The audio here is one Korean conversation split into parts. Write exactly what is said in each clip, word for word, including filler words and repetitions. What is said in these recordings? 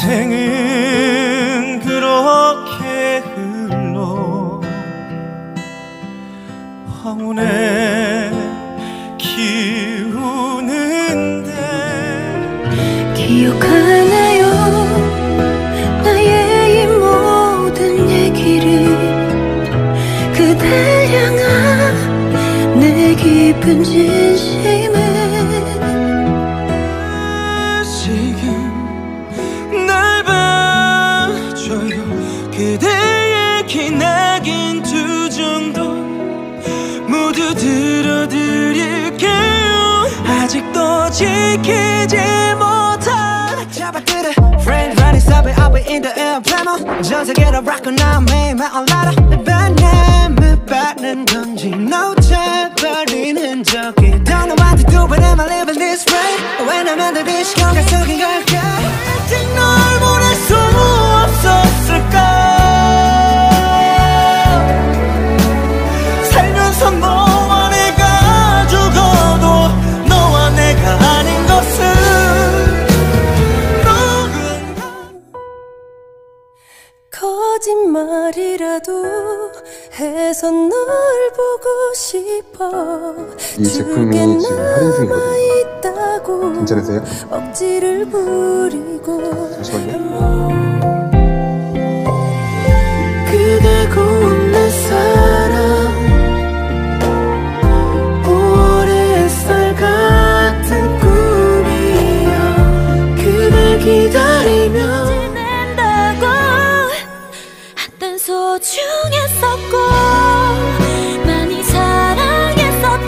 인생은 그렇게 흘러 황혼에 기우는데 기억하나요 나의 이 모든 얘기를 그댈 향한 내 깊은 진심을 지금 날 봐줘요 그대의 기나긴 두 정도 모두 들어드릴게요 아직도 지키지 못한 잡아들어 Friend running stop it I'll be in the air plano 전 세계로 rock now 매일만 올라라 내 바람을 받는 건지 놓쳐버린 흔적이 Don't know what to do but am I living this way 왜냐면 내 시간가 속인 걸까 아직 널 보낼 수 없었을까 살면서 너와 내가 죽어도 너와 내가 아닌 것은 거짓말이라도 해서 널 보고 싶어 이 제품이 지금 할인 중이거든요. 괜찮으세요? 억지를 부리고 잠시만요. 그대 고운 내 사랑 오월의 햇살 같은 꿈이야 그댈 기다리며 지낸다고 한땐 소중했었고 많이 사랑했었던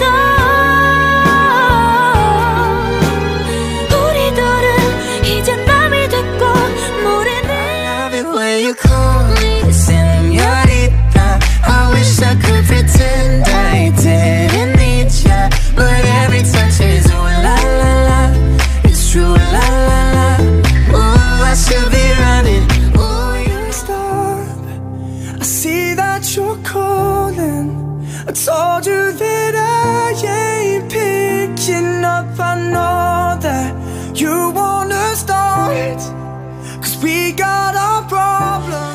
우리들은 이제 남이 됐고 모르는 I love it when you call me señorita I wish I could pretend I didn't need ya but every touch is ooh la la la it's true la la la ooh I should be running ooh you stop I see that you're calling I told you that I ain't picking up I know that you wanna start Cause we got our problems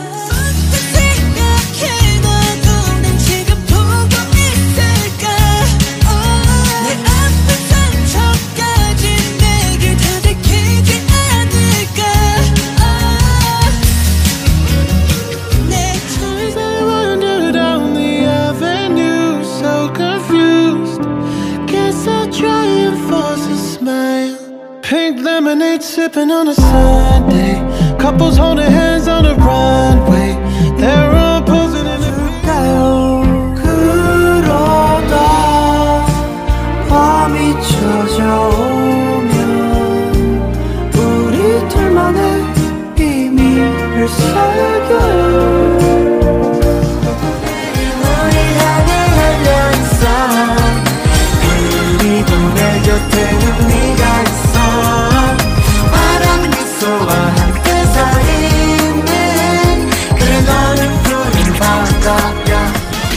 Pink lemonade sipping on a Sunday Couples holding hands on the runway They're all posing in the 가요 그러다 밤이 찾아오면 우리 둘만의 비밀을 새겨요 우리 향해하면서 그리고 내 곁에는 네가 있어 바람 미소와 함께 살이는 그래 너는 푸른 바다야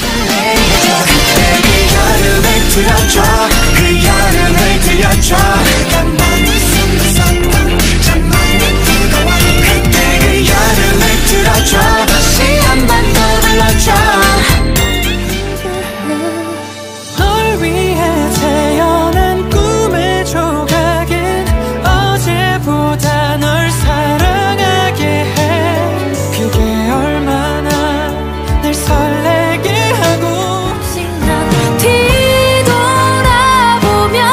그 여름을 들여줘 그 여름을 들여줘 간만에 숨을 섞고 잠만에 뜨거워 그때 그 여름을 들어줘 다시 한 번 더 불러줘 널 위해 태어난 꿈의 조각은 어제보다 널 사랑하게 해 그게 얼마나 날 설레게 하고 난 뒤돌아보면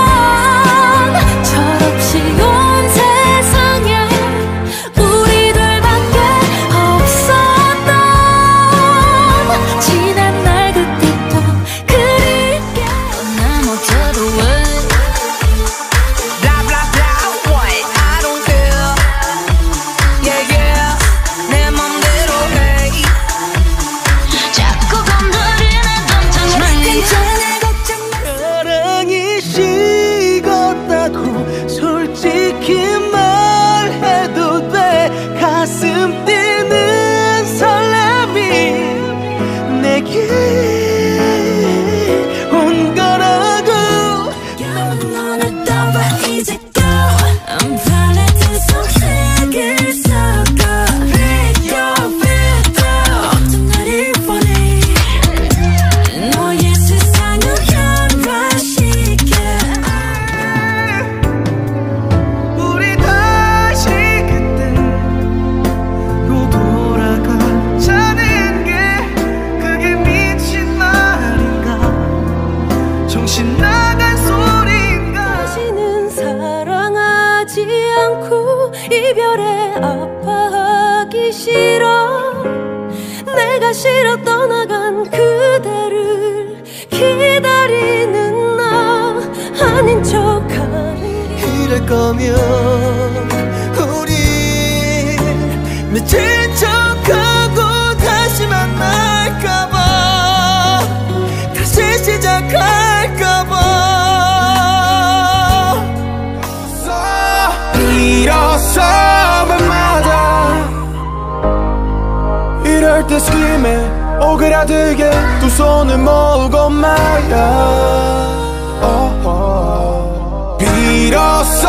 철없이 온 세상에 우리들밖에 없었던 지난 날 그때도 그립게 난 어쩌도 왜 Blah blah blah what I don't care Yeah yeah 내 맘대로 해 자꾸 건드리는 걱정만 괜찮아 걱정 마 사랑이 식었다고 솔직히 말해도 돼 가슴 뛰는 설렘이 내게 온 거라고 않고 이별에 아파하기 싫어. 내가 싫어 떠나간 그대를 기다리는 나 아닌 척하는 이럴 거면 우리 미친 척하고 다시 만날까봐, 다시 시작할까봐. 일어서 밤마다 이럴 때 스림에 오그라들게 두 손을 모으고 말야. 비로소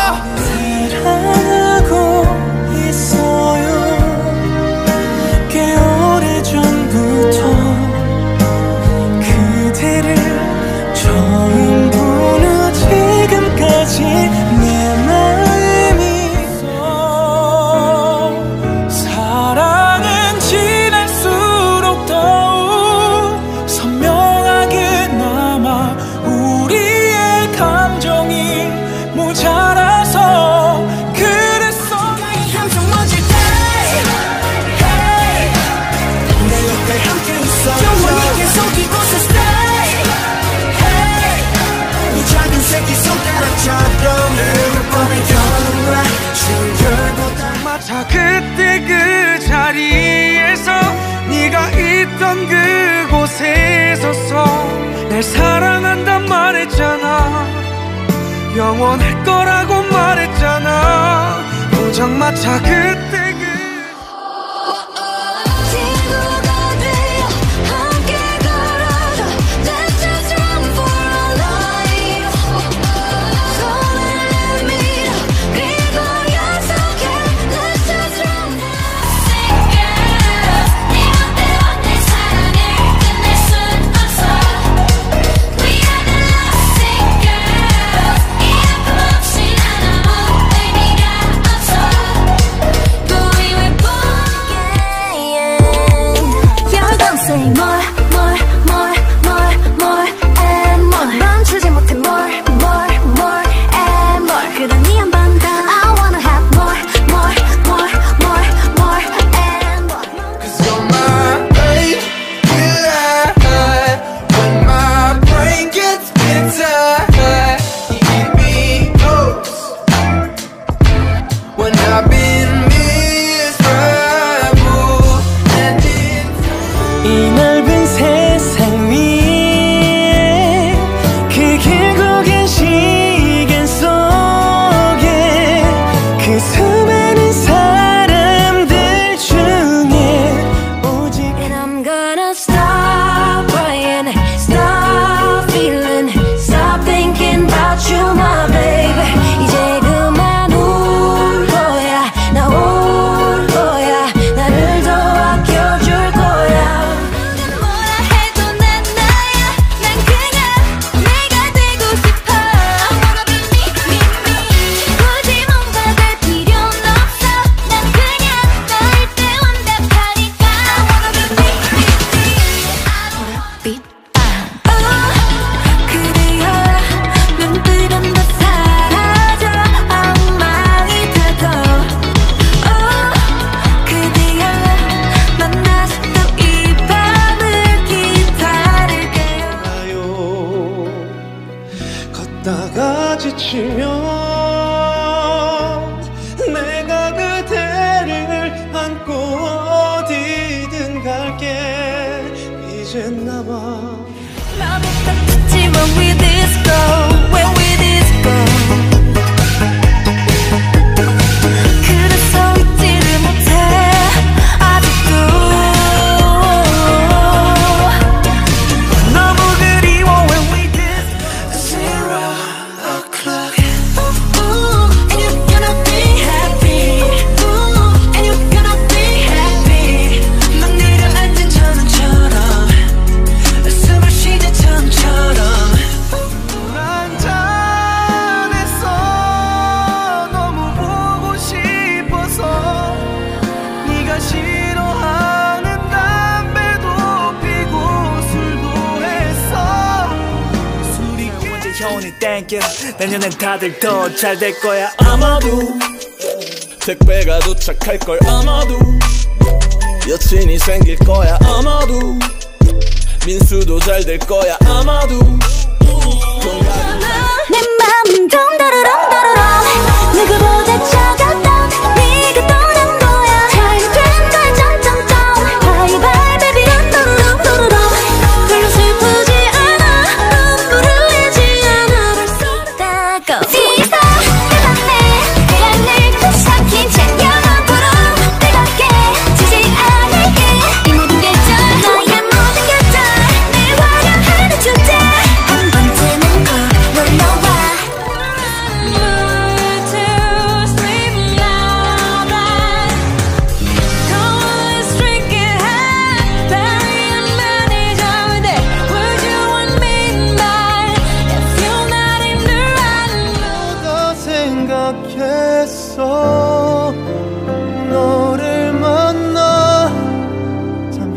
사랑하고 있어요. 꽤 오래전부터 그대를 처음 본 후 지금까지 내 마음이 있어. 사랑은 지날수록 더욱 선명하게 남아. 우리의 감정이 모자라서 그랬어. 항상 멋질 때 내 옆에 함께 있어. 영원히 계속 이곳에 stay. 네 작은 새끼 손가락처럼 내 맘에 겨누라 출혈보다. 마차 그때 그 자리에서 네가 있던 그곳에 서서 날 사랑한단 말했잖아. 영원할 거라고 말했잖아. 포장마차 그때 그 친구가 되어 함께 걸어줘. Let's just run for our life. 손을 내밀어 그리고 약속해. Let's just run. Sing girl, 네 맘대로 내 사랑을 끝낼 순 없어. We are the last sing girls. 이 아픔 없이 난 아무 의미가 없어. But we will born again. You're gonna say more, more, more, more, more and more. 멈추지 못해 more, more, more and more. 그런 네 한 번 더. I wanna have more, more, more, more, more and more. Cause you're my baby life. When my brain gets bitter, you give me hopes. When I've been miserable and in 이 넓은 세상 위에 그 길고 긴 시간 속에 그 수많은 사람들 중에 오직 And I'm gonna stop crying, stop feeling, stop thinking about you, my baby. 이제 그만 울 거야, 나 울 거야, 나를 더 아껴줄 거야. 뭐라 해도 난 나야, 난 그냥 내가 되고 싶어. I wanna be me, me, me. 굳이 뭔가 될 필요는 없어. 난 그냥 너일 때 완벽하니까. I wanna be me, me, me. 어, 그대여 눈뜨면 다 사라져. 엉망이 되고. 어, 그대여 난 다시 또 이 밤을 기다릴게요. 걷다가 지치면 내가 그대를 안고 어디든 갈게. 이젠 나와 맘이 따뜻지 when we disco, when we disco. 그래서 잊지를 못해 아직도. 너무 그리워 when we disco. Zero o'clock. 현이 땡겨 내년엔 다들 더 잘 될 거야 아마도 택배가 도착할 걸 아마도 여친이 생길 거야 아마도 민수도 잘 될 거야 아마도 내 맘은 덩다르렁다르렁 누구보다 차가웠던 네가 떠난 거야 잘 된 걸 점점점 바이바이 베이비 또르렁또르렁 별로 슬프지 않아 눈물 흘리지 않아 벌써 다가오고 있어 내 맘에 태양을 또 삭힌 채 영원토록 뜨겁게 지지 않을게 이 모든 계절 나의 모든 계절 늘 환영하는 축제 한 번쯤은 꼭 놀러와 너가 생각했어 너를 만나 참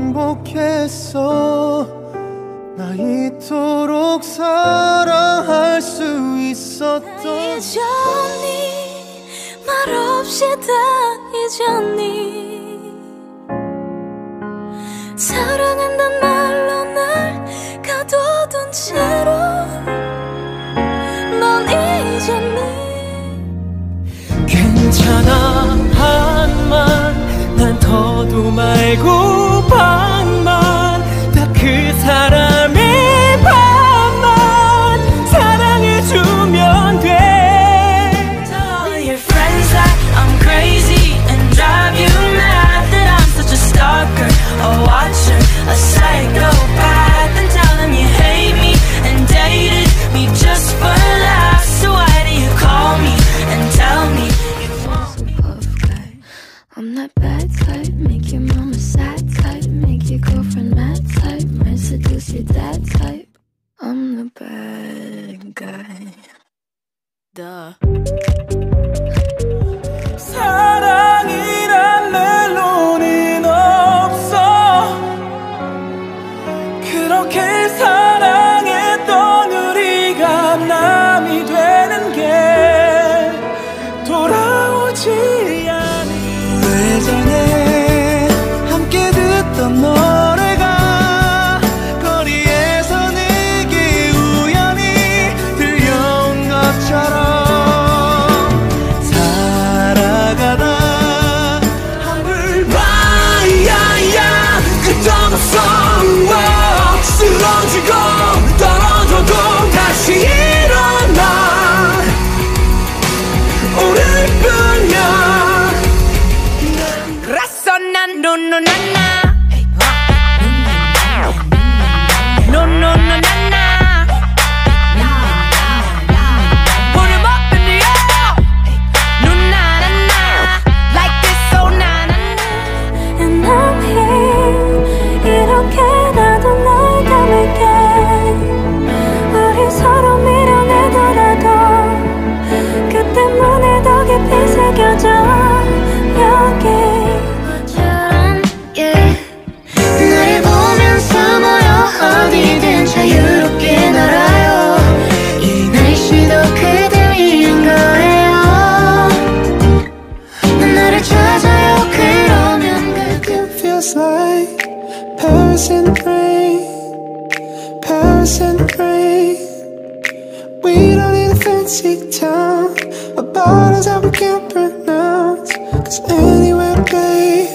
행복했어 나 이토록 사랑할 수 있었던 잊었니 말없이 다 잊었니 사랑한단 말로 날 가둬둔 채로 넌 잊었니 괜찮아 한만 난 더도 말고 반만 다 그 사람의 반만 사랑해주면 돼 Tell all your friends that I'm crazy and drive you mad that I'm such a stalker, a watcher, a psychopath and tell them you hate me and dated me just for laughs so why do you call me and tell me you want me I'm that bad type, make your mama sad type, make your girlfriend mad type, might seduce your dad type. I'm the bad guy. Duh. 사랑이란 멜로디는 없어 그렇게 사랑했던 우리가 남이 되는 게 돌아오지 않은 예전에 함께 듣던 노래가 거리에서 내게 우연히 들려온 것처럼 살아가다 한불바야야 끝없어 쓰러지고 떨어져도 다시 일어나 오늘 뿐이야 그래서 난 노노나나 노노나나 Put 'em up in the air 노나나나 Like this so 나나나 And I'm here 이렇게 나도 널 담을게 우리 서로 밀어내더라도 그 때문에 더 깊이 새겨져 여기 너처럼 yeah. 나를 보면서 모여 어디든 자유롭게 날아요 이 날씨도 그대 위한 거예요 난 나를 찾아요 그러면 그 feels like Paris in the rain, Paris in the rain. We don't need a fancy town, or borders that we can't pronounce. Cause anywhere to be.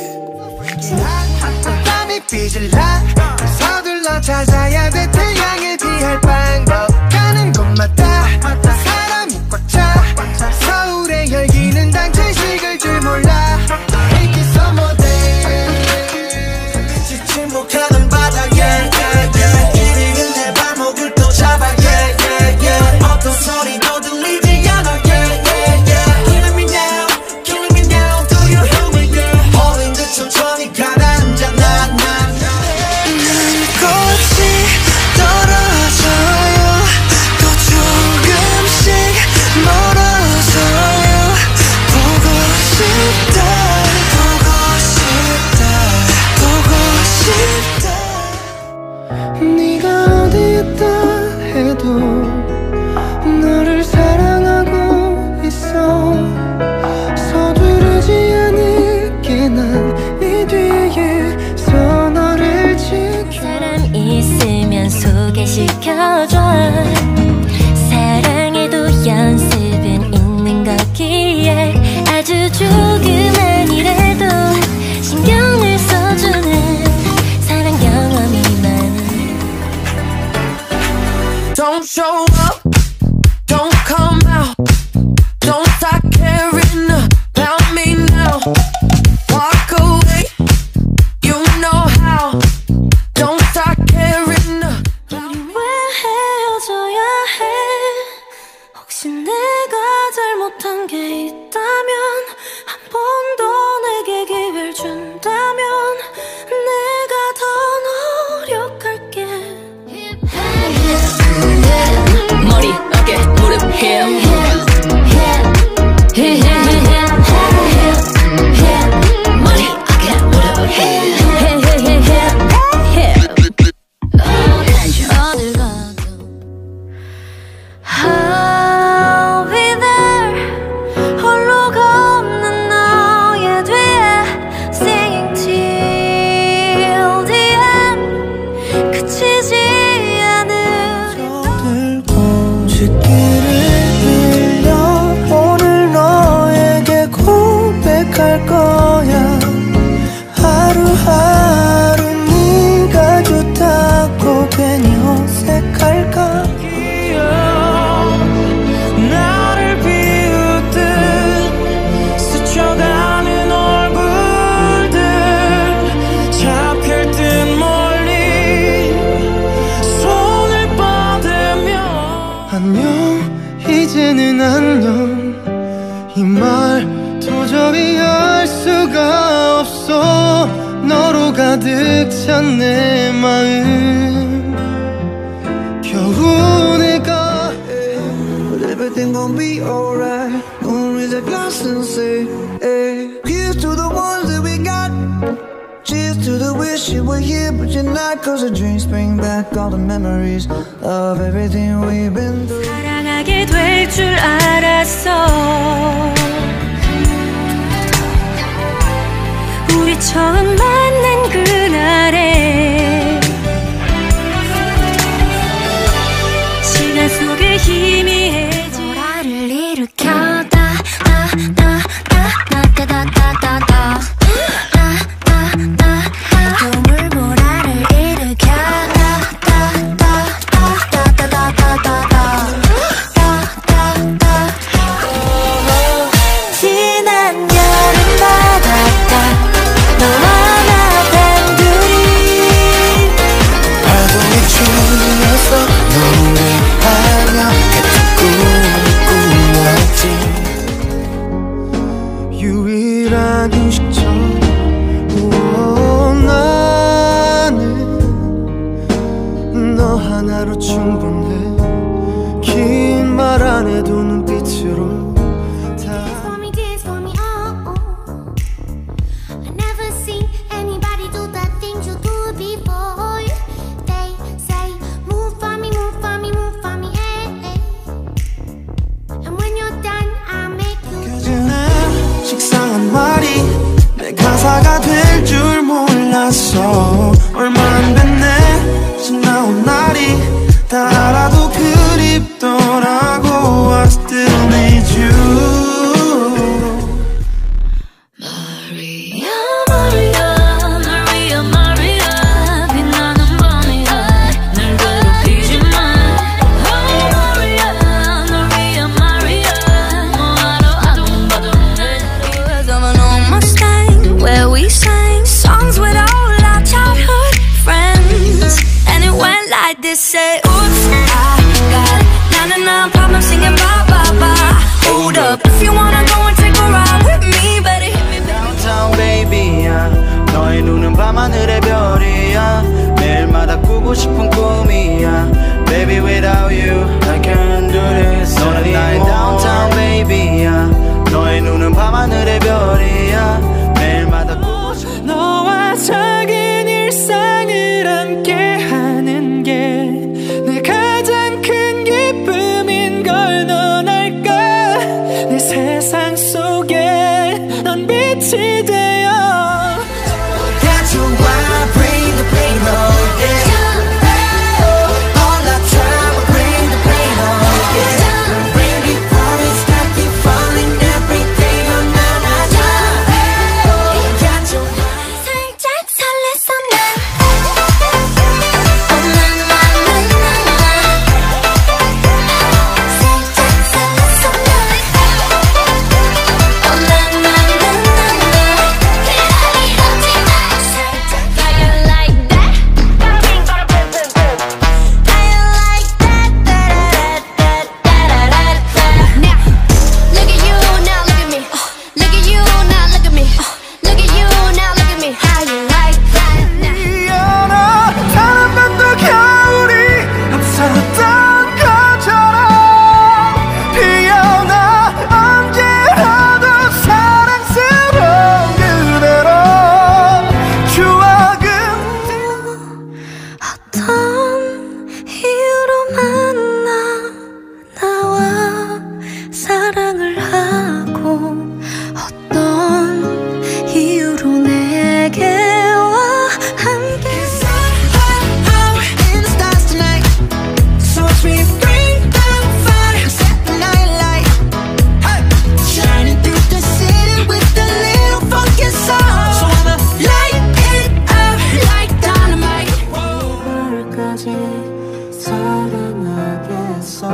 밤이 삐질라 서둘러 찾아야 돼 태양을 피할 방법 가는 곳마다 사람이 꽉 차 서울의 열기는 당최 식을 줄 몰라 Make it summer day 침묵하는 바다 yeah yeah yeah 이리는 내 발목을 또 잡아 yeah yeah yeah 어떤 소리도 들리지 않아 yeah yeah yeah Killing me now, killing me now Do you hear me yeah Holding 듯 천천히 가라앉아 나 나 바란 게 있다면 한 번 더 내게 기회를 준다면 내가 더 노력할게. 머리, 어깨, 무릎, 힙 머리, 어깨, 무릎, 힙 어딜 가도 I'll be there. 홀로 걷는 너의 뒤에 Singing till the end. 그치지 않은 들고 쥐기를 빌려 오늘 너에게 고백할 거야. 하루하루 네가 좋다고 괜히 어색할까. 나를 비웃듯 스쳐가는 얼굴들 잡힐 듯 멀리 손을 뻗으며 안녕 이제는 안녕 이 말 도저히 알 수가 없어. 너로 가득 찬 내 마음 겨우 내가 But everything gon' be alright. Gonna raise a glass and say, hey, here's to the ones that we got. Cheers to the wish you were here but you're not. Cause the drinks bring back all the memories of everything we've been through. 사랑하게 될 줄 알았어. 우리 처음 만난 그날에 시간 속에 희미해진 모라를 일으켜 다다다다다다다다다 꿈을 모라를 일으켜 다다다다다다다다다 지난 여름 바닷가 너와 나 단둘이 파도에 춤이어서 노래하며 같은 꿈을 꾸었지. 유일한 휴식처 나는 너 하나로 충분해. 긴 말 안 해도 눈빛으로 Dance for me, dance for me, oh, oh. I never seen anybody do the things you do before. They say, move for me, move for me, move for me, eh, eh. And when you're done, I'll make you 그즈는 식상한 말이 내 가사가 될 줄 몰랐어. 얼마 안 됐네 지나온 날이 다 알아도 그립더라고. I still need you. Maria, Maria, Maria, Maria. 빛나는 밤이야 날 괴롭히지 마. Oh, Maria, Maria, Maria. 뭐하러 아둥바둥해. Coming on my stand where we sang songs with all our childhood friends. And it went like this, say, oops, I got nanan na problem singing ba ba ba. Hold up, if you wanna go and take a ride with me, better hit me, baby. Downtown baby야 너의 눈은 밤하늘의 별이야 매일마다 꾸고 싶은 꿈이야 Baby without you I can't do this 너는 나의 downtown baby야 너의 눈은 밤하늘의 별이야 매일마다 꾸고 싶은 너와 작은 일상을 함께하는 게 내 가장 큰 기쁨인 걸 넌 알까. 내 세상 속에 넌 빛이 되어 That's why I bring the pain, oh yeah. All the time I bring the pain,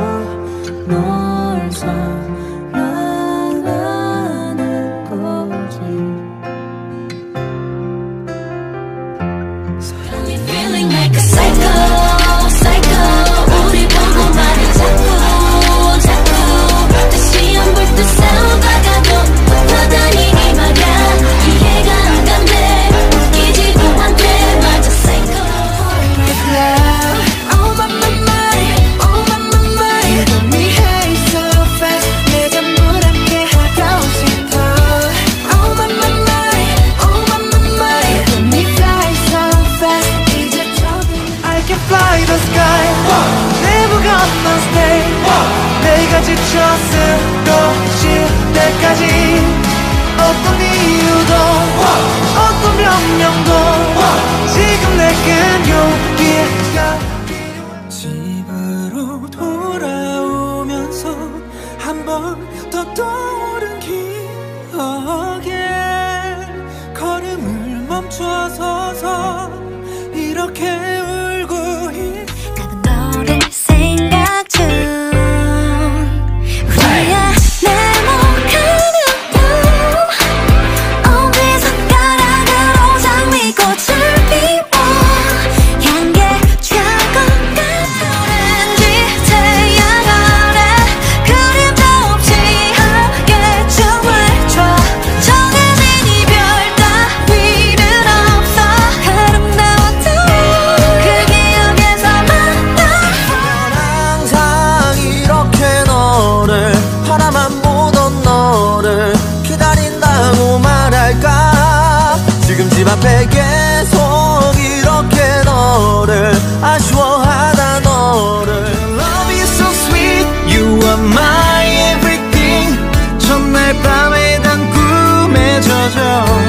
널 사랑하는 거지. Feeling like a psycho, psycho. 우리 보고 말해 자꾸, 자꾸. 다시 안 볼 듯 싸우다가도 붙어다니니 말야. 이해가 안 간대, 웃기지도 않대. 맞아, psycho. Oh my my my, oh my my my. You got me high so fast. 내가 물 함께 하고 싶어. Oh my my my, oh my my my. You got me fly so fast. 이제 저기 I can fly the sky. Never gonna stay. 내가 지쳐 쓰러질 때까지 어떤 이유도 어떤 변명도 지금 내겐 용기가 집으로 돌아오면서 한 번 더 떠오른 기억에 걸음을 멈춰서서 이렇게 울고 있 나도 너를 생각 중. 우리야 내 몸가는 어디서 가락으로 장미꽃을 피워 향기 차고 왠지 태양 아래 그림도 없이 하게 정해줘. 정해진 이별 따위는 없어. 아름다웠던 그 기억에서 만나. 항상 이렇게 너를 바라만 보던 너를 기다린다고 말할까. 지금 집 앞에 계속 이렇게 너를 아쉬워하다 너를. Love you so sweet, you are my everything. 첫날 밤에 단 꿈에 젖어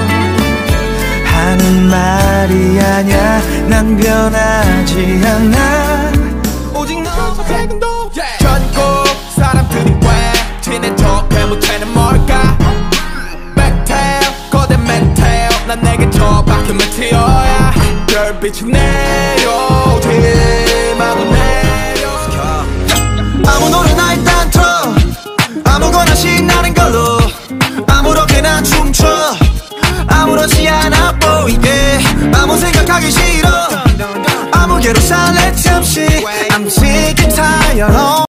하는 말이 아냐. 난 변하지 않아. 오직 너 백도 전국 사람들이 왜 친해져 배 못하는 뭘까. 맥테일 거대 메테일 난 내게 처박힌 메테오야. 별빛이 내려오지 마구 내려. 아무 노래나 일단 틀어. 아무거나 신나는 걸로 아무렇게나 춤춰. 아무렇지 않아 보이게 아무 생각하기 싫어. 아무개로 살래 잠시 I'm sick and tired.